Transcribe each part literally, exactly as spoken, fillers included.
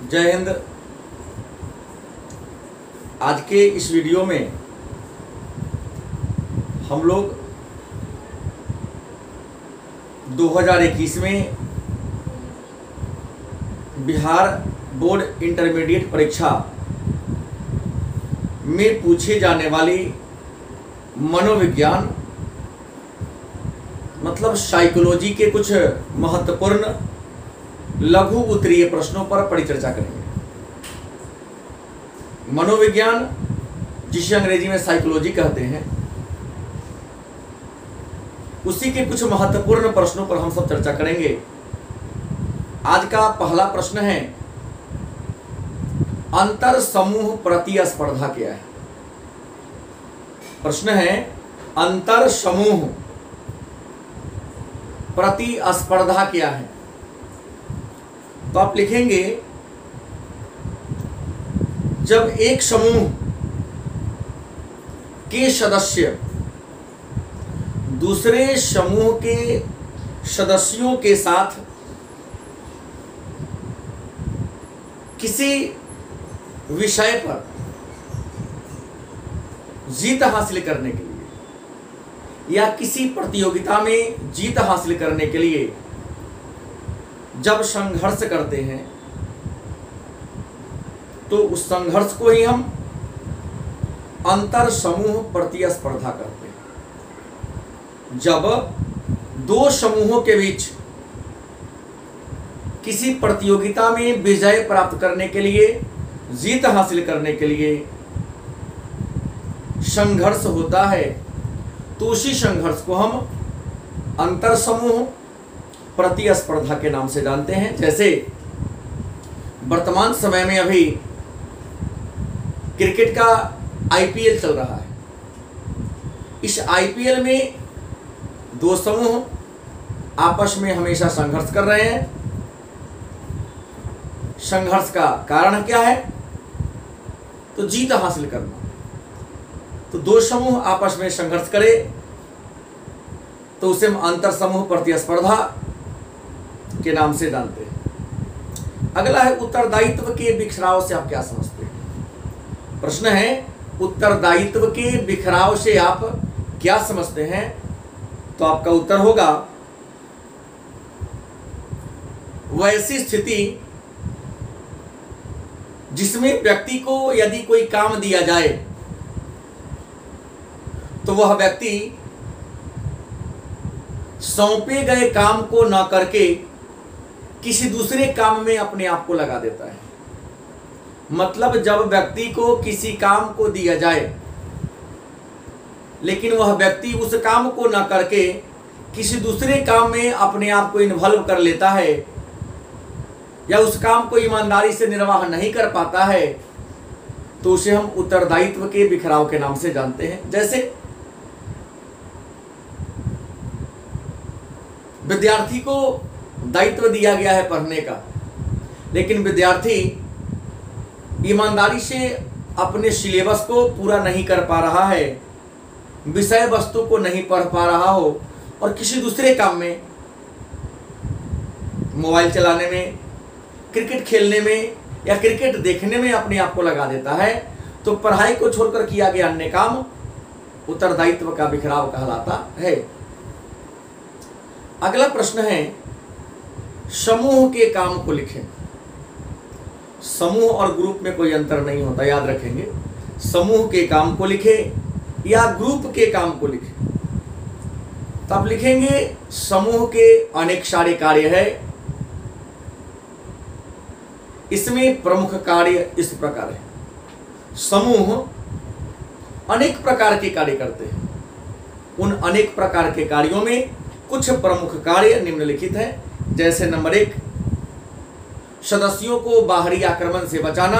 जय हिंद। आज के इस वीडियो में हम लोग दो हज़ार इक्कीस में बिहार बोर्ड इंटरमीडिएट परीक्षा में पूछे जाने वाली मनोविज्ञान मतलब साइकोलॉजी के कुछ महत्वपूर्ण लघु उत्तरीय प्रश्नों पर परिचर्चा करेंगे। मनोविज्ञान जिसे अंग्रेजी में साइकोलॉजी कहते हैं, उसी के कुछ महत्वपूर्ण प्रश्नों पर हम सब चर्चा करेंगे। आज का पहला प्रश्न है, अंतर समूह प्रतिस्पर्धा क्या है। प्रश्न है, अंतर समूह प्रतिस्पर्धा क्या है। तो आप लिखेंगे, जब एक समूह के सदस्य दूसरे समूह के सदस्यों के साथ किसी विषय पर जीत हासिल करने के लिए या किसी प्रतियोगिता में जीत हासिल करने के लिए जब संघर्ष करते हैं तो उस संघर्ष को ही हम अंतर समूह प्रतिस्पर्धा करते हैं। जब दो समूहों के बीच किसी प्रतियोगिता में विजय प्राप्त करने के लिए, जीत हासिल करने के लिए संघर्ष होता है तो उसी संघर्ष को हम अंतर समूह प्रतिस्पर्धा के नाम से जानते हैं। जैसे वर्तमान समय में अभी क्रिकेट का आईपीएल चल रहा है। इस आईपीएल में दो समूह आपस में हमेशा संघर्ष कर रहे हैं। संघर्ष का कारण क्या है? तो जीत हासिल करना। तो दो समूह आपस में संघर्ष करे तो उसे हम अंतर समूह प्रतिस्पर्धा के नाम से जानते हैं। अगला है, उत्तरदायित्व के बिखराव से आप क्या समझते हैं। प्रश्न है, उत्तरदायित्व के बिखराव से आप क्या समझते हैं। तो आपका उत्तर होगा, वैसी स्थिति जिसमें व्यक्ति को यदि कोई काम दिया जाए तो वह व्यक्ति सौंपे गए काम को न करके किसी दूसरे काम में अपने आप को लगा देता है। मतलब जब व्यक्ति को किसी काम को दिया जाए लेकिन वह व्यक्ति उस काम को न करके किसी दूसरे काम में अपने आप को इन्वॉल्व कर लेता है या उस काम को ईमानदारी से निर्वाह नहीं कर पाता है तो उसे हम उत्तरदायित्व के बिखराव के नाम से जानते हैं। जैसे विद्यार्थी को दायित्व दिया गया है पढ़ने का, लेकिन विद्यार्थी ईमानदारी से अपने सिलेबस को पूरा नहीं कर पा रहा है, विषय वस्तु को नहीं पढ़ पा रहा हो और किसी दूसरे काम में, मोबाइल चलाने में, क्रिकेट खेलने में या क्रिकेट देखने में अपने आप को लगा देता है, तो पढ़ाई को छोड़कर किया गया अन्य काम उत्तरदायित्व का बिखराव कहलाता है। अगला प्रश्न है, समूह के काम को लिखें। समूह और ग्रुप में कोई अंतर नहीं होता, याद रखेंगे। समूह के काम को लिखें या ग्रुप के काम को लिखें। तो आप लिखेंगे, समूह के अनेक सारे कार्य है। इसमें प्रमुख कार्य इस प्रकार है। समूह अनेक प्रकार के कार्य करते हैं। उन अनेक प्रकार के कार्यों में कुछ प्रमुख कार्य निम्नलिखित हैं। जैसे नंबर एक, सदस्यों को बाहरी आक्रमण से बचाना,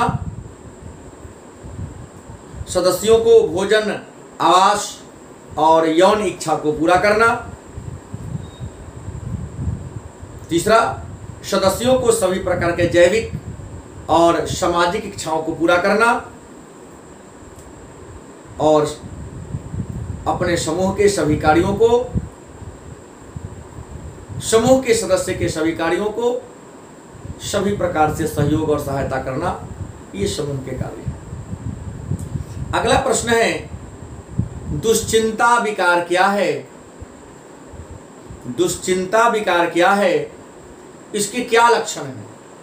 सदस्यों को भोजन, आवास और यौन इच्छा को पूरा करना। तीसरा, सदस्यों को सभी प्रकार के जैविक और सामाजिक इच्छाओं को पूरा करना और अपने समूह के सभी कार्यों को समूह के सदस्य के सभी कार्यों को सभी प्रकार से सहयोग और सहायता करना, ये समूह के कार्य हैं। अगला प्रश्न है, दुश्चिंता विकार क्या है? दुश्चिंता विकार क्या है, इसके क्या लक्षण हैं?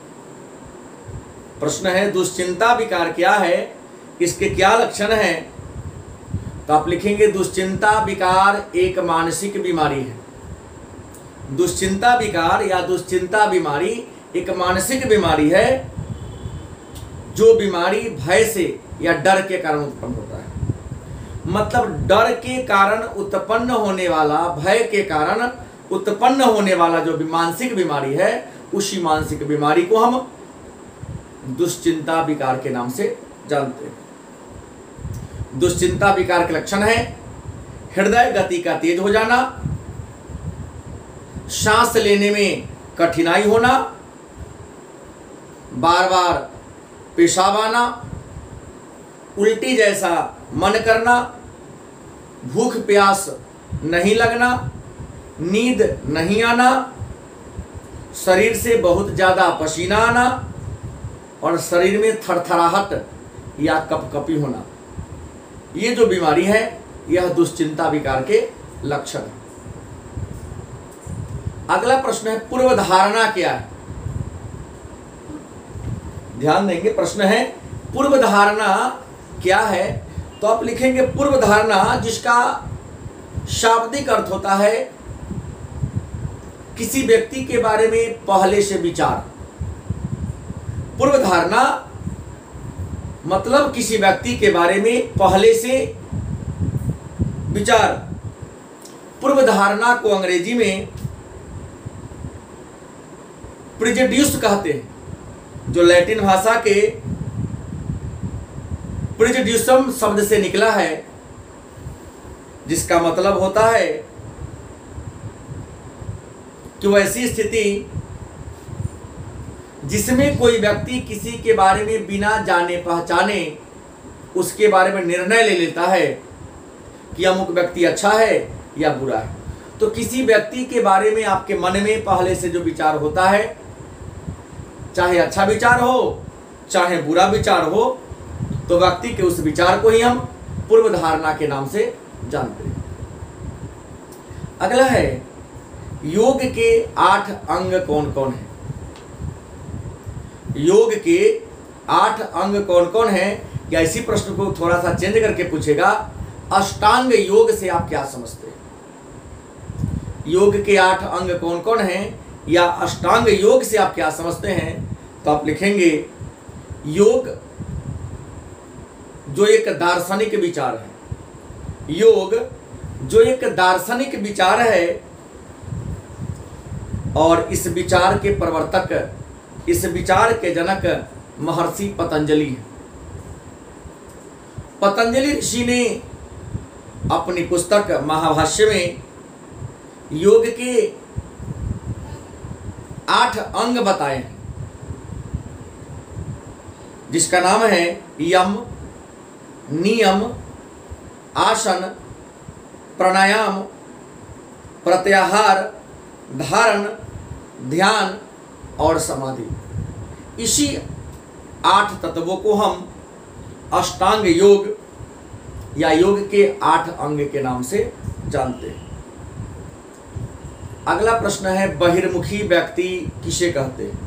प्रश्न है, दुश्चिंता विकार क्या है, इसके क्या लक्षण हैं? तो आप लिखेंगे, दुश्चिंता विकार एक मानसिक बीमारी है। दुश्चिंता विकार या दुश्चिंता बीमारी एक मानसिक बीमारी है, जो बीमारी भय से या डर के कारण उत्पन्न होता है। मतलब डर के कारण उत्पन्न होने वाला, भय के कारण उत्पन्न होने वाला जो भी मानसिक बीमारी है, उसी मानसिक बीमारी को हम दुश्चिंता विकार के नाम से जानते हैं। दुश्चिंता विकार के लक्षण है, हृदय गति का तेज हो जाना, सांस लेने में कठिनाई होना, बार बार पेशाब आना, उल्टी जैसा मन करना, भूख प्यास नहीं लगना, नींद नहीं आना, शरीर से बहुत ज़्यादा पसीना आना और शरीर में थरथराहट या कपकपी होना, ये जो बीमारी है यह दुश्चिंता विकार के लक्षण है। अगला प्रश्न है, पूर्व धारणा क्या है? ध्यान देंगे, प्रश्न है पूर्व धारणा क्या है? तो आप लिखेंगे, पूर्व धारणा जिसका शाब्दिक अर्थ होता है किसी व्यक्ति के बारे में पहले से विचार। पूर्व धारणा मतलब किसी व्यक्ति के बारे में पहले से विचार। पूर्व धारणा को अंग्रेजी में प्रिजुडिस कहते हैं, जो लैटिन भाषा के प्रिजुडिसम शब्द से निकला है, जिसका मतलब होता है कि वैसी स्थिति जिसमें कोई व्यक्ति किसी के बारे में बिना जाने पहचाने उसके बारे में निर्णय ले लेता है कि अमुक व्यक्ति अच्छा है या बुरा है। तो किसी व्यक्ति के बारे में आपके मन में पहले से जो विचार होता है, चाहे अच्छा विचार हो चाहे बुरा विचार हो, तो व्यक्ति के उस विचार को ही हम पूर्व धारणा के नाम से जानते हैं। अगला है, योग के आठ अंग कौन कौन है? योग के आठ अंग कौन कौन है, या इसी प्रश्न को थोड़ा सा चेंज करके पूछेगा, अष्टांग योग से आप क्या समझते हैं? योग के आठ अंग कौन कौन हैं, या अष्टांग योग से आप क्या समझते हैं? तो आप लिखेंगे, योग जो एक दार्शनिक विचार है। योग जो एक दार्शनिक विचार है और इस विचार के प्रवर्तक, इस विचार के जनक महर्षि पतंजलि हैं। पतंजलि ऋषि ने अपनी पुस्तक महाभाष्य में योग के आठ अंग बताए हैं, जिसका नाम है यम, नियम, आसन, प्राणायाम, प्रत्याहार, धारण, ध्यान और समाधि। इसी आठ तत्वों को हम अष्टांग योग या योग के आठ अंग के नाम से जानते हैं। अगला प्रश्न है, बहिर्मुखी व्यक्ति किसे कहते हैं?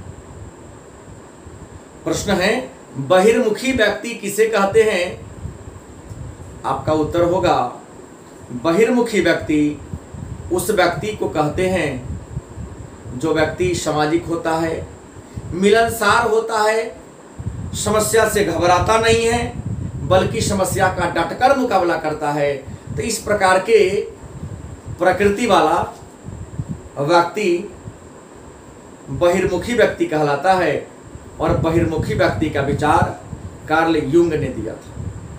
प्रश्न है, बहिर्मुखी व्यक्ति किसे कहते हैं? आपका उत्तर होगा, बहिर्मुखी व्यक्ति उस व्यक्ति को कहते हैं जो व्यक्ति सामाजिक होता है, मिलनसार होता है, समस्या से घबराता नहीं है, बल्कि समस्या का डटकर मुकाबला करता है। तो इस प्रकार के प्रकृति वाला व्यक्ति बहिर्मुखी व्यक्ति कहलाता है, और बहिर्मुखी व्यक्ति का विचार कार्ल यूंग ने दिया था।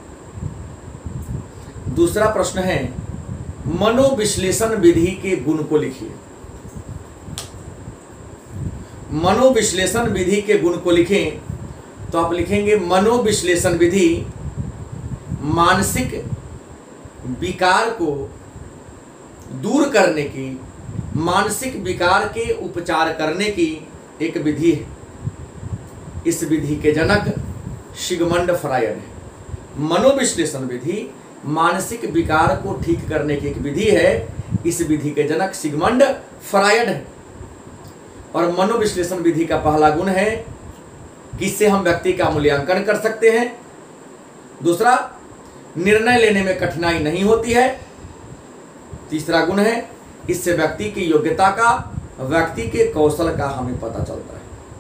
दूसरा प्रश्न है, मनोविश्लेषण विधि के गुण को लिखिए। मनोविश्लेषण विधि के गुण को लिखें तो आप लिखेंगे, मनोविश्लेषण विधि मानसिक विकार को दूर करने की, मानसिक विकार के उपचार करने की एक विधि है, इस विधि के जनक सिगमंड फ्रायड है। मनोविश्लेषण विधि मानसिक विकार को ठीक करने की एक विधि है, इस विधि के जनक सिगमंड फ्रायड है। और मनोविश्लेषण विधि का पहला गुण है कि इससे हम व्यक्ति का मूल्यांकन कर सकते हैं। दूसरा, निर्णय लेने में कठिनाई नहीं होती है। तीसरा गुण है, इससे व्यक्ति की योग्यता का, व्यक्ति के कौशल का हमें पता चलता है।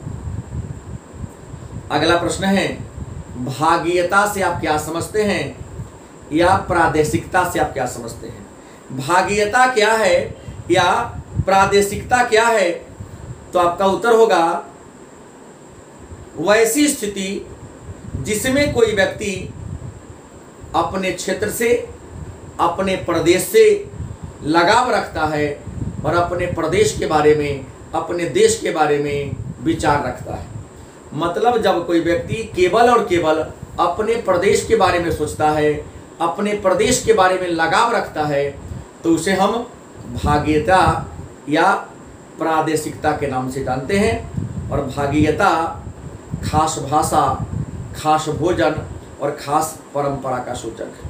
अगला प्रश्न है, भागीयता से आप क्या समझते हैं या प्रादेशिकता से आप क्या समझते हैं? भागीयता क्या है या प्रादेशिकता क्या है? तो आपका उत्तर होगा वैसी स्थिति जिसमें कोई व्यक्ति अपने क्षेत्र से, अपने प्रदेश से लगाव रखता है और अपने प्रदेश के बारे में, अपने देश के बारे में विचार रखता है। मतलब जब कोई व्यक्ति केवल और केवल अपने प्रदेश के बारे में सोचता है, अपने प्रदेश के बारे में लगाव रखता है, तो उसे हम भागीयता या प्रादेशिकता के नाम से जानते हैं। और भागीयता खास भाषा, खास भोजन और खास परंपरा का सूचक है।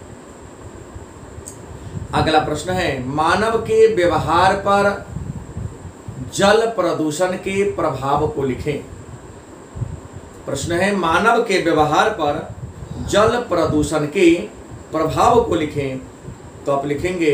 अगला प्रश्न है, मानव के व्यवहार पर जल प्रदूषण के प्रभाव को लिखें। प्रश्न है, मानव के व्यवहार पर जल प्रदूषण के प्रभाव को लिखें। तो आप लिखेंगे,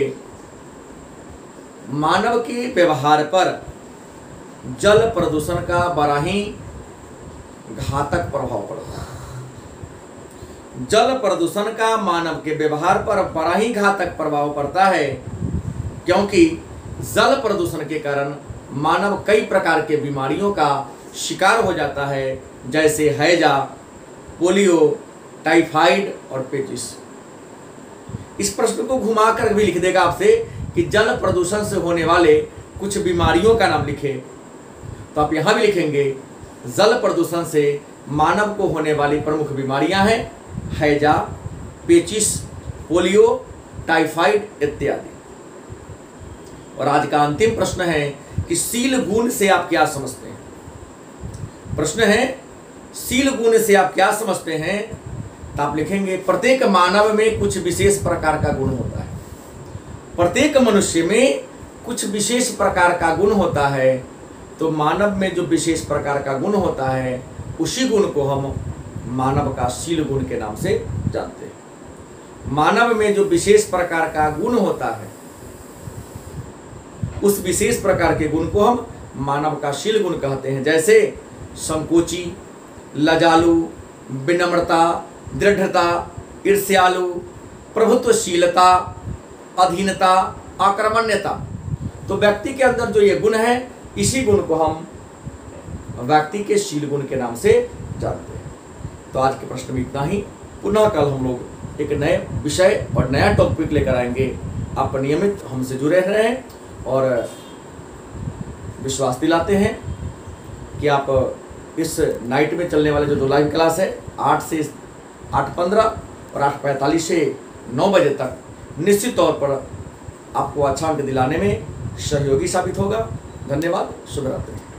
मानव के व्यवहार पर जल प्रदूषण का बड़ा ही घातक प्रभाव पड़ता है। जल प्रदूषण का मानव के व्यवहार पर बड़ा ही घातक प्रभाव पड़ता है, क्योंकि जल प्रदूषण के कारण मानव कई प्रकार के बीमारियों का शिकार हो जाता है, जैसे हैजा, पोलियो, टाइफाइड और पेचिस। इस प्रश्न को घुमाकर भी लिख देगा आपसे कि जल प्रदूषण से होने वाले कुछ बीमारियों का नाम लिखे। तो आप यहाँ भी लिखेंगे, जल प्रदूषण से मानव को होने वाली प्रमुख बीमारियां हैं हैजा, पेचिस, पोलियो, टाइफाइड इत्यादि। और आज का अंतिम प्रश्न है कि शील गुण से आप क्या समझते हैं? प्रश्न है, शील गुण से आप क्या समझते हैं? तो आप लिखेंगे, प्रत्येक मानव में कुछ विशेष प्रकार का गुण होता है। प्रत्येक मनुष्य में कुछ विशेष प्रकार का गुण होता है। तो मानव में जो विशेष प्रकार का गुण होता है, उसी गुण को हम मानव का शील गुण के नाम से जानते हैं। मानव में जो विशेष प्रकार का गुण होता है, उस विशेष प्रकार के गुण को हम मानव का शील गुण कहते हैं। जैसे संकोची, लजालु, विनम्रता, दृढ़ता, ईर्ष्यालु, प्रभुत्वशीलता, अधीनता, आक्रमण्यता। तो व्यक्ति के अंदर जो ये गुण है, इसी गुण को हम व्यक्ति के शील गुण के नाम से जानते हैं। तो आज के प्रश्न में इतना ही। पुनः कल हम लोग एक नए विषय और नया टॉपिक लेकर आएंगे। आप नियमित हमसे जुड़े रहें और विश्वास दिलाते हैं कि आप इस नाइट में चलने वाले जो दो लाइव क्लास है, आठ से आठ पंद्रह और आठ पैंतालीस से नौ बजे तक, निश्चित तौर पर आपको अच्छा अंक दिलाने में सहयोगी साबित होगा। धन्यवाद। शुभ रात्रि।